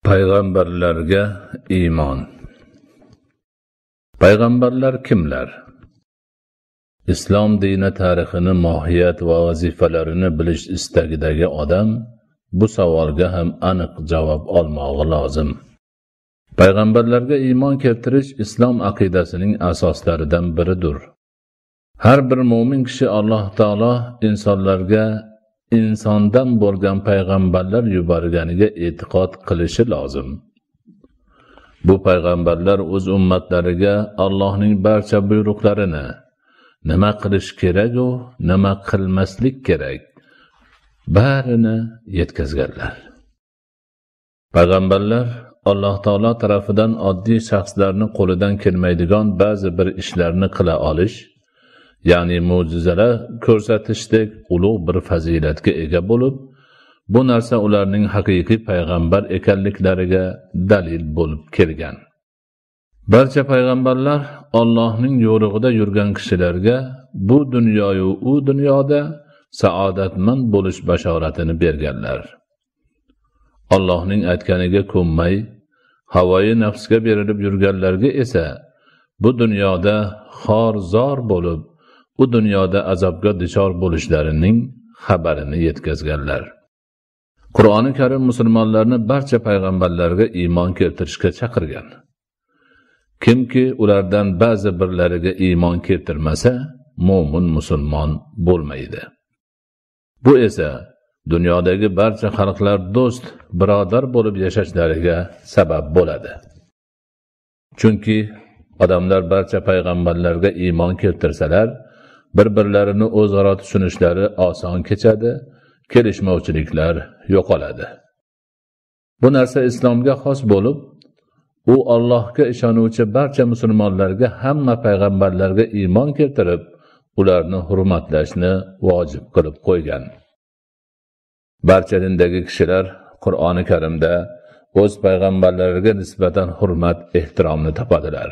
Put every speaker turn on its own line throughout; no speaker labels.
Payg'ambarlarga iymon. Payg'ambarlar kimlar? Islom dini tarixini, mohiyat va vazifalarini bilish istagidagi odam bu savolga ham aniq javob olmog'i lozim. Payg'ambarlarga iymon keltirish islom aqidasining asoslaridan biridir. Har bir mo'min kishi Alloh taolo insonlarga insondan bo'lgan payg'ambarlar yuborganiga e'tiqod qilishi lozim. Bu payg'ambarlar o'z ummatlariga Allohning barcha buyruqlarini, nima qilish kerak va nima qilmaslik kerak, barini yetkazganlar. Payg'ambarlar Alloh taolo tarafidan oddiy shaxslarning qo'lidan kelmaydigan ba'zi bir ishlarni qila olish, ya'ni mo'jizalar ko'rsatishdek ulug' bir fazilatga ega bo'lib, bu narsa ularning haqiqiy payg'ambar ekanliklariga dalil bo'lib kelgan. Barcha payg'ambarlar Allohning yo'rig'ida yurgan kishilarga bu dunyoyu u dunyoda saodatmand bo'lish bashoratini berganlar. Allohning aytganiga ko'nmay, havoyi nafsga berilib yurganlarga esa bu dunyoda xor-zor bo'lib, u dunyoda azobga duchor bo'lishlarining xabarini yetkazganlar. Qur'oni Karim musulmonlarni barcha payg'ambarlarga iymon keltirishga chaqirgan. Kimki ulardan ba'zi birlariga iymon keltirmasa, mo'min musulmon bo'lmaydi. Bu esa dunyodagi barcha xalqlar do'st, birodar bo'lib yashashlariga sabab bo'ladi. Chunki odamlar barcha payg'ambarlarga iymon keltirsalar, bir-birlarini o'zaro tushunishlari oson kechadi, kelishmovchiliklar yo'qoladi. Bu narsa islomga xos bo'lib, u Allohga ishonuvchi barcha musulmonlarga hamma payg'ambarlarga iymon keltirib, ularni hurmatlashni vojib qilib qo'ygan. Barcha dindagi kishilar Qur'oni Karimda o'z payg'ambarlariga nisbatan hurmat, ehtiromni topadilar.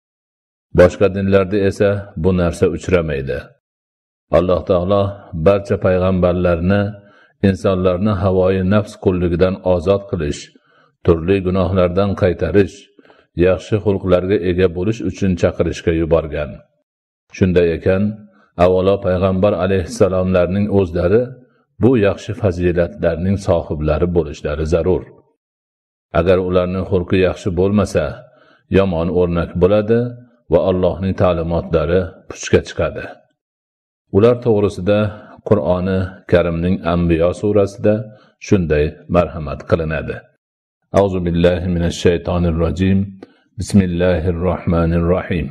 Boshqa dinlarda esa bu narsa uchramaydi. Alloh taolo barcha payg'ambarlarni insonlarni havoyi nafs qulligidan ozod qilish, turli gunohlardan qaytarish, yaxshi xulqlarga ega bo'lish uchun chaqirishga yuborgan. Shunday ekan, avvalo payg'ambar alayhissalomlarning o'zlari bu yaxshi fazilatlarning sohiblari bo'lishlari zarur. Agar ularning xulqi yaxshi bo'lmasa, yomon o'rnak bo'ladi va Allohning ta'limotlari puchga chiqadi. Ular to'g'risida Qur'oni Karimning Anbiyo surasida shunday marhamat qilinadi. Auzu billahi minash shaytonir rojim. Bismillahir rohmanir rohim.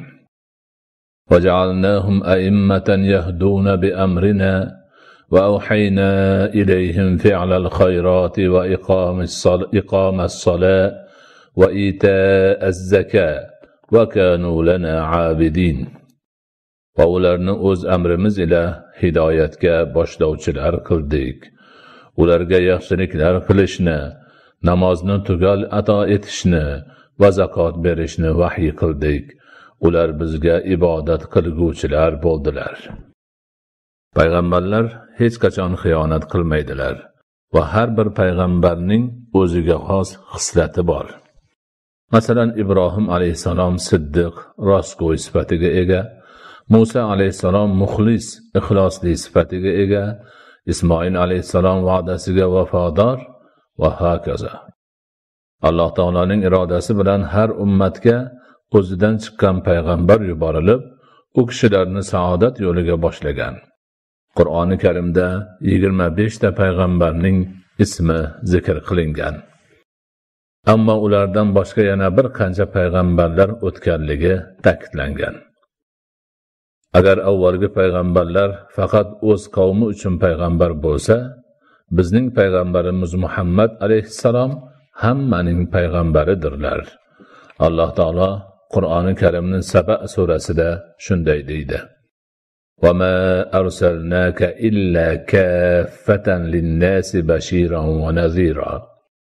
Va ja'alnahum a'immatan yahduna bi amrina va awhayna ilayhim fi'lal khayrati va iqamas salat va ita'az zakat va kanu lana 'abidin. Va ularni o'z amrimiz ila hidoyatga boshlovchilar qildik. Ularga yaxshiliklar qilishni, namozni tugal ato etishni va zakot berishni vahiy qildik. Ular bizga ibodat qilguvchilar bo'ldilar. Payg'ambarlar hech qachon xiyonat qilmaydilar va har bir payg'ambarning o'ziga xos xislati bor. Masalan, Ibrohim alayhisalom siddiq, rostgo'y sifatiga ega, Musa alayhissalom muxlis, ixlosli sifatiga ega, Ismoil alayhissalom va'dasiga vafodor va hokazo. Alloh taoloning irodasi bilan har ummatga o'zidan chiqqan payg'ambar yuborilib, u kishilarni saodat yo'liga boshlagan. Qur'oni Karimda 25 ta payg'ambarning ismi zikr qilingan. Ammo ulardan boshqa yana bir qancha payg'ambarlar o'tganligi ta'kidlangan. Agar avvalgi payg'ambarlar faqat o'z qavmi uchun payg'ambar bo'lsa, bizning payg'ambarimiz Muhammad alayhissalom hammaning payg'ambaridirlar. Alloh taolo Qur'oni Karimning Saba surasida shunday deydi: "Va ma arsalnaka illa kaffatan lin-nasi bashiran va nazira."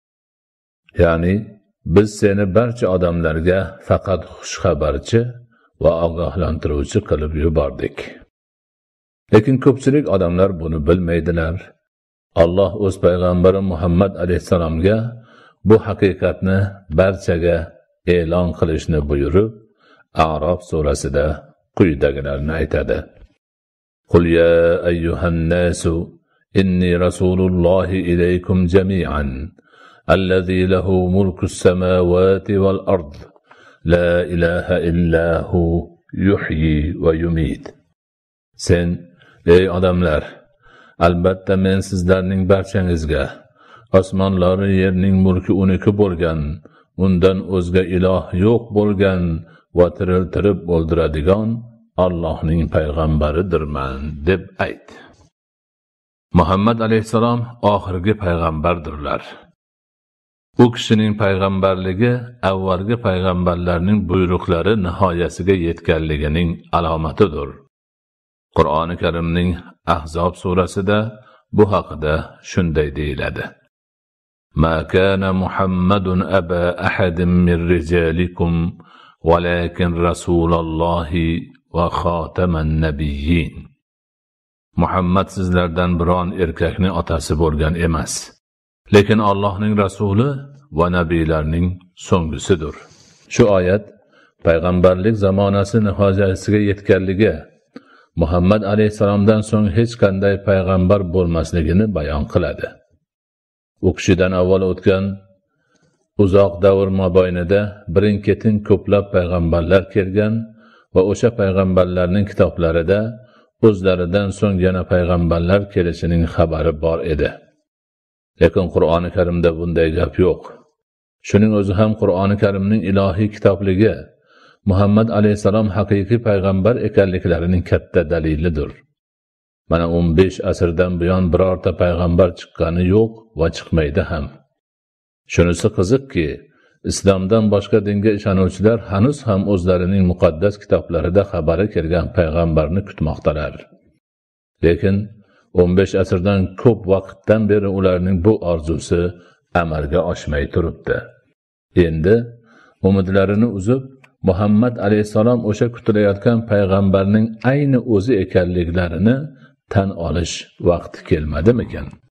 Ya'ni biz seni barcha odamlarga faqat xushxabarchi va ogohlantiruvchi qilib yubordik. Lekin ko'pchilik odamlar buni bilmaydilar. Alloh o'z payg'ambari Muhammad alayhisalomga bu haqiqatni barchaga e'lon qilishni buyurib, A'rof surasida quyidagilarni aytadi. Qul ya ayyuhan nasu inni rasulullohi ilaykum jami'an allazi lahu mulkus samawati wal ard la ilaha illa hu yuhyi va yumit. Sen ey odamlar, albatta men sizlarning barchangizga osmonlar va yerning mulki uniki bo'lgan, undan o'zga iloh yo'q bo'lgan va tiriltirib o'ldiradigan Allohning payg'ambaridirman deb ayt. Muhammad alayhisalom oxirgi payg'ambardirlar. U kishining payg'ambarligi avvalgi payg'ambarlarning buyruqlari nihoyasiga yetganligining alomatidir. Qur'oni Karimning Ahzob surasida bu haqida shunday deyiladi. Ma kana Muhammadun aba ahadin min rijalikum walakin rasulullohi va xotaman nabiyyin. Muhammad sizlardan biron erkakning otasi bo'lgan emas, lekin Allohning rasuli va nabiylarning so'nggisidir. Shu oyat payg'ambarlik zamonasi nihoyasiga yetganligi, Muhammad alayhisalomdan so'ng hech qanday payg'ambar bo'lmasligini bayon qiladi. U kishidan avval o'tgan uzoq davr mobaynida birin-ketin ko'plab payg'ambarlar kelgan va o'sha payg'ambarlarning kitoblarida o'zlaridan so'ng yana payg'ambarlar kelishining xabari bor edi. Lekin Qur'oni Karimda bunday gap yo'q. Shuning o'zi ham Qur'oni Karimning ilohiy kitobligi, Muhammad alayhisalom haqiqiy payg'ambar ekanliklarining katta dalilidir. Mana 15 asrdan buyon birorta payg'ambar chiqqani yo'q va chiqmaydi ham. Shunisi qiziqki, islomdan boshqa dinga ishonuvchilar hanuz ham o'zlarining muqaddas kitoblarida xabari kelgan payg'ambarni kutmoqdalar. Lekin 15 asrdan ko'p vaqtdan beri ularning bu orzusi amalga oshmay turibdi. Endi umidlarini uzib, Muhammad alayhisalom o'sha kutilayotgan payg'ambarning ayni o'zi ekanliklarini tan olish vaqti kelmadimikan?